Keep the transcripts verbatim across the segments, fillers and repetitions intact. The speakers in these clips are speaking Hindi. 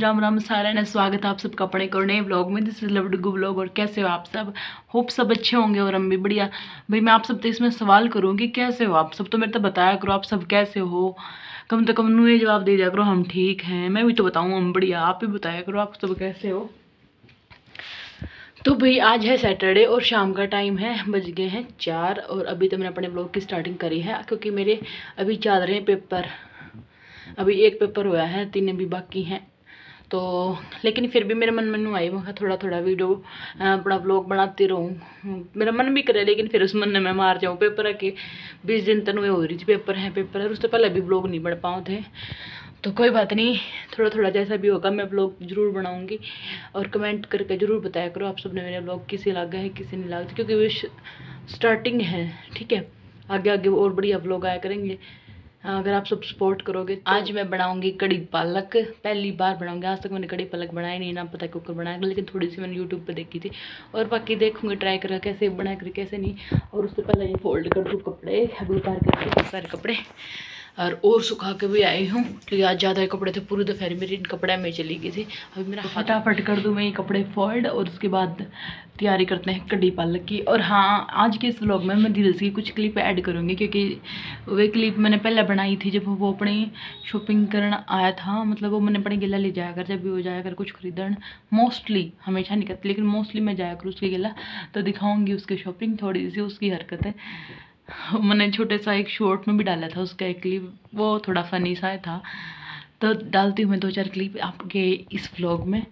राम राम सारा ने स्वागत है आप सबका अपने को नए ब्लॉग में। दिस इज लवडगू ब्लॉग। और कैसे हो आप सब? होप सब अच्छे होंगे और हम भी बढ़िया। भाई मैं आप सब तो इसमें सवाल करूँगी कैसे हो आप सब, तो मेरे तो बताया करो आप सब कैसे हो। कम से कम नू ये जवाब दे दिया करो हम ठीक हैं, मैं भी तो बताऊँ हम बढ़िया। आप भी बताया करो आप सब कैसे हो। तो भाई आज है सैटरडे और शाम का टाइम है, बज गए हैं चार। और अभी तो मैंने अपने ब्लॉग की स्टार्टिंग करी है क्योंकि मेरे अभी चल रहे हैं पेपर। अभी एक पेपर हुआ है, तीन अभी बाकी हैं। तो लेकिन फिर भी मेरे मन में आई मैं थोड़ा थोड़ा वीडियो अपना ब्लॉग बनाती रहूँ। मेरा मन भी करे लेकिन फिर उस मन में मैं मार जाऊँ। पेपर के बीस दिन तक हो रही थी, पेपर है पेपर है। उससे पहले भी ब्लॉग नहीं बन पाए थे, तो कोई बात नहीं, थोड़ा थोड़ा जैसा भी होगा मैं ब्लॉग जरूर बनाऊंगी। और कमेंट करके ज़रूर बताया करो आप सबने मेरे ब्लॉग किसे लगा है किसे नहीं लगा, क्योंकि वो स्टार्टिंग है। ठीक है, आगे आगे और बढ़िया ब्लॉग आया करेंगे अगर आप सब सपोर्ट करोगे। तो आज मैं बनाऊंगी कड़ी पालक, पहली बार बनाऊंगी। आज तक मैंने कड़ी पालक बनाई नहीं, ना पता कुकर बनाया, लेकिन थोड़ी सी मैंने यूट्यूब पे देखी थी और बाकी देखूंगी ट्राई कर कैसे बना कर कैसे नहीं। और उससे पहले ये फोल्ड कर दूँ कपड़े, अभी उतार के सारे कपड़े और और सुखा के भी आई हूँ क्योंकि आज ज़्यादा कपड़े थे। पूरी दोपहर मेरी इन कपड़े में चली गई थी। अभी मेरा फटाफट कर दूँ मैं ये कपड़े फोल्ड और उसके बाद तैयारी करते हैं कड़ी पालक की। और हाँ, आज के इस व्लॉग में मैं धीरे से कुछ क्लिप ऐड करूँगी क्योंकि वे क्लिप मैंने पहले बनाई थी जब वो अपनी शॉपिंग करना आया था। मतलब वो मैंने अपने गिला ले जाया कर, जब भी वो जाया कर कुछ खरीदन, मोस्टली हमेशा नहीं करती लेकिन मोस्टली मैं जाया कर उसके गिला, तो दिखाऊँगी उसकी शॉपिंग, थोड़ी सी उसकी हरकतें। मैंने छोटे सा एक शॉर्ट में भी डाला था उसका एक क्लिप, वो थोड़ा फनी सा था, तो डालती हूँ मैं दो चार क्लिप आपके इस व्लॉग में।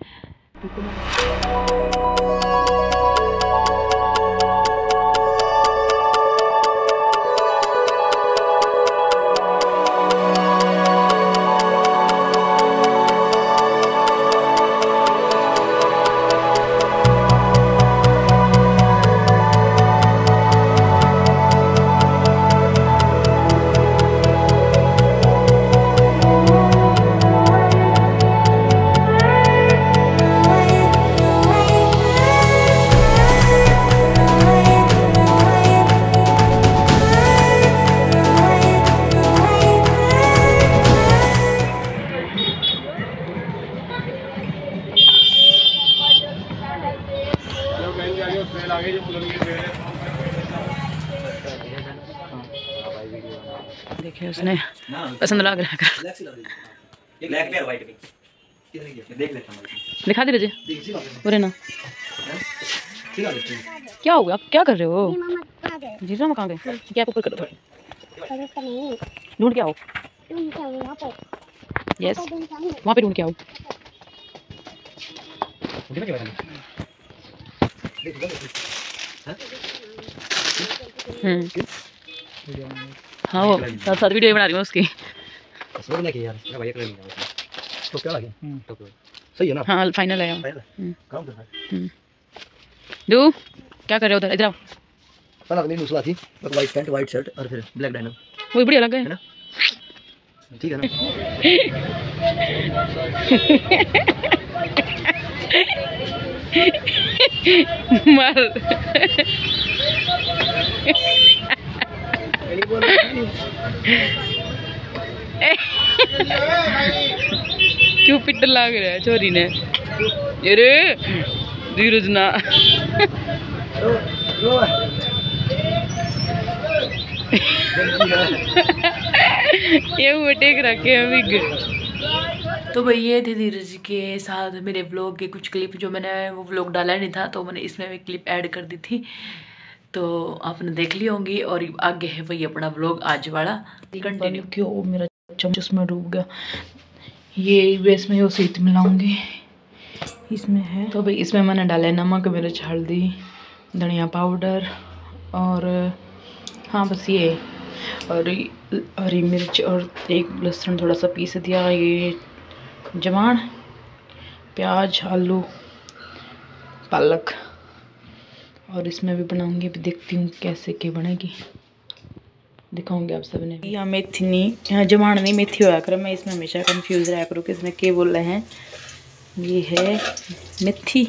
देखिए उसने पसंद लग रहा है, दिखा दे रहे बोले ना। क्या हो गया, आप क्या कर रहे हो? जीजा में कहाँ गए? क्या ऊपर करो थोड़ी, ढूंढ के आओ। यस, वहाँ पे ढूंढ के आओ। हम्म हाँ, वो साथ साथ वीडियो बना रही हूँ उसकी। तो क्या लगे? सही है ना? हाँ फाइनल है। दो क्या कर रहे हो उधर? इधर आओ। पहला मेरी मुसला थी, वाइट पैंट वाइट शर्ट और फिर ब्लैक डायनम, वो बढ़िया लग है ना? ठीक है ना? मार क्यों पिट लाग रहा है छोरी ने? अरे धीरज ना। ये टेक रखे अभी। तो भाई ये थे धीरज के साथ मेरे ब्लॉग के कुछ क्लिप, जो मैंने वो ब्लॉग डाला नहीं था तो मैंने इसमें भी क्लिप ऐड कर दी थी, तो आपने देख ली होंगी। और आगे है वही अपना ब्लॉग आज वाला कंटिन्यू। क्यों मेरा चम्मच में डूब गया? ये बेस में वो सीत मिलाऊंगी इसमें है। तो भाई इसमें मैंने डाला है नमक, मिर्च, हल्दी, धनिया पाउडर और हाँ बस ये, और हरी मिर्च और एक लहसुन थोड़ा सा पीस दिया। ये जवान, प्याज, आलू, पालक। और इसमें भी बनाऊंगी, अभी देखती हूँ कैसे क्या बनेगी, दिखाऊंगी आप सबने। यहाँ मेथी नहीं, यहाँ जमाण नहीं मेथी होया कर, मैं इसमें हमेशा कंफ्यूज रहा करूँ कि इसमें क्या बोल रहे हैं। ये है मेथी,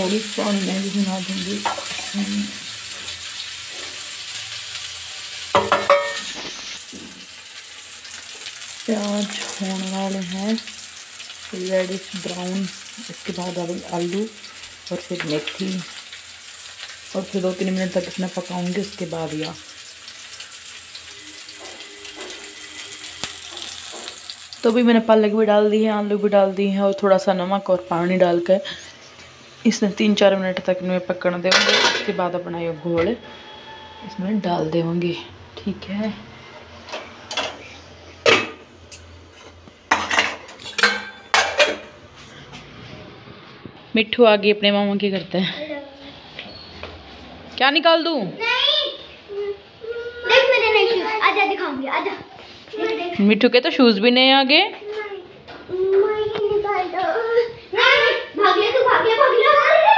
थोड़ी पानी में भी बना दूँगी। प्याज होने वाले हैं रेडिश ब्राउन, इसके बाद अब आलू और फिर मेथी और फिर दो तीन मिनट तक इसमें पकाऊंगी। उसके बाद या तो भी मैंने पालक भी डाल दी है, आलू भी डाल दी है और थोड़ा सा नमक और पानी डाल कर इसमें तीन चार मिनट तक मैं पकने देंगे। उसके बाद अपना ये घोल इसमें डाल देंगे। ठीक है, मिट्ठू आगे अपने मामा की करते हैं। क्या निकाल दूं? नहीं, देख मेरे नए शूज, आजा दिखाऊंगी, आजा। मिट्ठू के तो शूज भी नहीं आगे। भाग ले तू, भाग ले, भाग ले।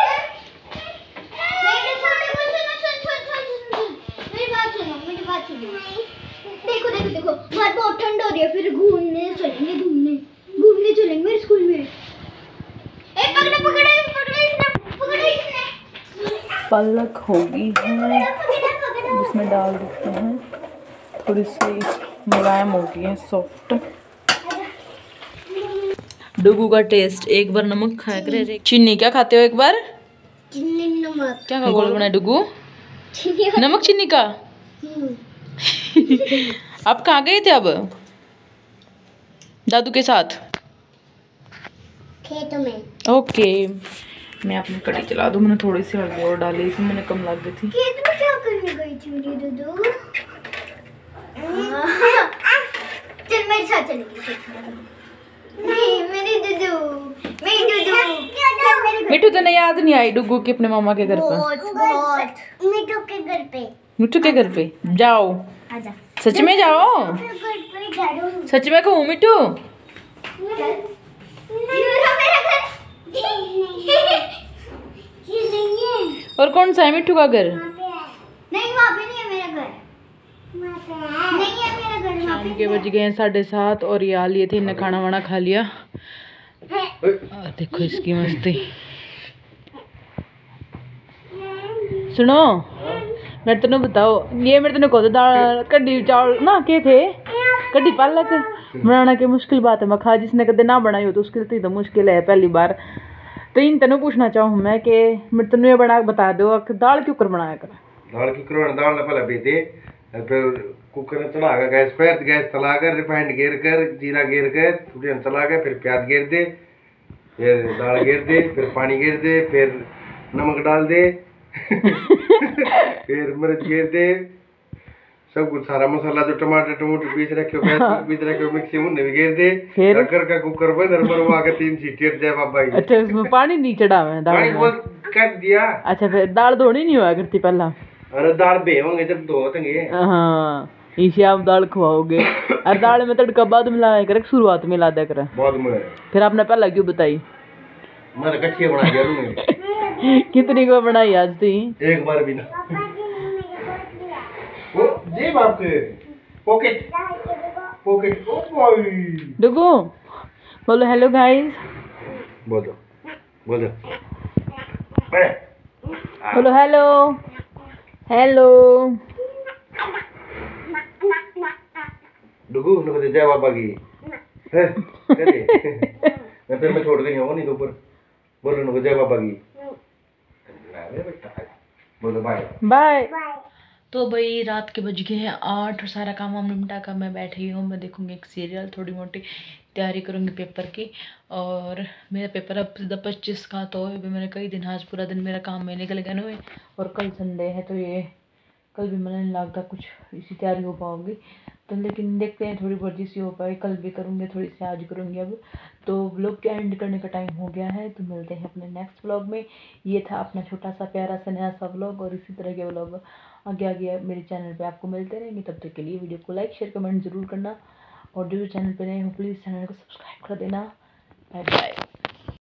मेरी बात सुनो, मेरी बात सुनो। देखो देखो देखो, बाहर बहुत ठंड हो रही है, फिर घूमने चलेंगे, घूमने घूमने चलेंगे मेरे स्कूल में। ए पकड़ो पकड़ो पकड़ो इसने, पकड़ो इसने। पालक होगी है, जिसमें डाल देते हैं, थोड़ी सी मुलायम हो गई है, सॉफ्ट। डुगू का टेस्ट, एक बार नमक खाया करे। चीनी क्या खाते हो एक बार? चीनी नमक। क्या का गोल बना डुगू? नमक चीनी का। आप कहाँ गए थे अब? दादू के साथ खेतों में। ओके, मैं अपनी कढ़ी चला दूँ। मैंने थोड़ी सी हल्दी और डाली, इसमें मैंने कम लग गई थी। खेत में क्या करने गई थी मेरी दुदू? चल मेरे साथ चलेगी। नहीं मेरी दुदू, मेरी दुदू। मिट्टू तो याद नहीं आई डुगू के अपने मामा के घर पर? बहुत बहुत। मिट्टू के घर पे। मिट्टू के घर पे जाओ। आजा। सच में जाओ? सच में कहूँ मिट्टू? और कौन सा है मिट्टू का घर? नहीं वहाँ पे नहीं है मेरा घर, नहीं है मेरा घर। शाम के बज गए हैं साढ़े सात और ये आ लिए थे, इन्हें खाना वाना खा लिया। और देखो इसकी मस्ती। सुनो मैं तेन बताओ, ये मेरे तेन को दाल कड्डी चावल ना के थे, कड्डी पालक बनाना के मुश्किल बात है। मैं खा जिसने कदे ना बनाई हो तो उसके लिए तो मुश्किल है पहली बार। तो इन तेनों पूछना चाहूँ मैं कि मेरे तेनों ये बना बता दो कि दाल क्यों कर बनाया कर? दाल क्यों कर दाल ना पहले पीते, फिर कुकर में चढ़ा कर गैस पर, गैस चला कर रिफाइंड घेर कर, जीरा घेर कर, थोड़ी चला कर, फिर प्याज घेर दे, फिर दाल घेर दे, फिर पानी घेर दे, फिर नमक डाल दे, फिर मिर्च घेर दे, सब कुछ सारा मसाला जो टमाटर टमाटर पीस रखे हो, प्याज पीस रखे हो, मिक्सी में भी घेर दे, फिर कर का कुकर बंद और मरवा के तीन सीटी जाए बाबा। अच्छा उसमें पानी नहीं चढ़ा है दाल में? पानी कर दिया। अच्छा फिर दाल धोनी नहीं हुआ करती पहला? अरे दाल बे होंगे जब धोतेंगे। हाँ इसे आप दाल खवाओगे और दाल में तड़का बाद में लाया कर, शुरुआत में ला दिया कर बाद में? फिर आपने पहला क्यों बताई? मैंने कच्ची बना दिया। कितनी को बनाई आज तुम? एक बार भी ना। वो दे बाप के पॉकेट पॉकेट। ओ भाई डुगू बोलो हेलो गाइस, बोलो बोलो बोलो हेलो हेलो। डुगू नको दे जय बाबा की है करे मैं फिर मैं छोड़ के नहीं आऊंगा नहीं तो ऊपर। बोलो नको जय बाबा की। बोलो बाय बाय। तो भाई रात के बज गए हैं आठ और सारा काम वाम निपटा कर मैं बैठी हूँ। मैं देखूँगी एक सीरियल, थोड़ी मोटी तैयारी करूँगी पेपर की। और मेरा पेपर अब सीधा पच्चीस का, तो अभी मैंने कई दिन आज पूरा दिन मेरा काम में निकल गया ना। और कल संडे है तो ये कल भी मैंने नहीं लगता कुछ इसी तैयारी हो पाऊँगी। तो लेकिन देखते हैं थोड़ी बहुत जिससे हो पाए, कल भी करूँगी, थोड़ी सी आज करूँगी। अब तो व्लॉग के एंड करने का टाइम हो गया है, तो मिलते हैं अपने नेक्स्ट व्लॉग में। ये था अपना छोटा सा प्यारा सा नया सा व्लॉग, और इसी तरह के व्लॉग आगे आगे मेरे चैनल पे आपको मिलते रहेंगे। तब तक के लिए वीडियो को लाइक शेयर कमेंट ज़रूर करना, और जो भी चैनल पे नए हो प्लीज़ चैनल को सब्सक्राइब कर देना। Bye bye.